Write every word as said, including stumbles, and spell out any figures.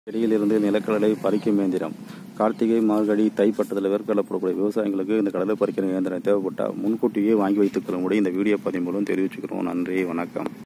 செடியிலிருந்து நிலக்கடலை பறிக்கும் இயந்திரம். கார்த்திகை, மார்கழி, தை பட்டத்தில் வேர்க்கடலை போடக்கூடிய விவசாயிகளுக்கு இந்த கடலை பறிக்கிற இயந்திரம் தேவைப்பட்டால் முன்கூட்டியே வாங்கி வைத்துக் கொள்ளும்படி இந்த வீடியோ பதிவு மூலம் தெரிவிச்சுக்கிறோம். நன்றி, வணக்கம்.